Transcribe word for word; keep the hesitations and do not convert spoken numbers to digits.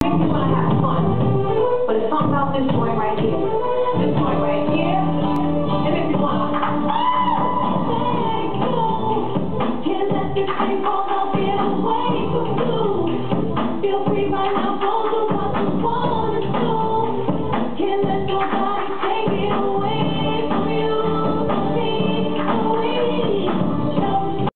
makes me want to have fun. But it's something about this joint right